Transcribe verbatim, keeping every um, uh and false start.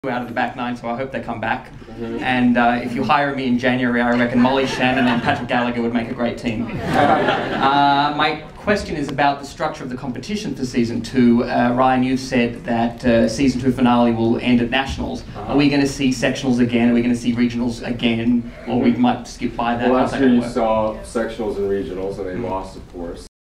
out of the back nine, so I hope they come back. Mm-hmm. And uh, if you hire me in January, I reckon Molly Shannon and Patrick Gallagher would make a great team. Uh, my question is about the structure of the competition for season two. Uh, Ryan, you've said that uh, season two finale will end at nationals. Uh-huh. Are we going to see sectionals again? Are we going to see regionals again? Or we might skip by that? Well, How's last that year gonna you work? saw sectionals and regionals, and they lost, of course.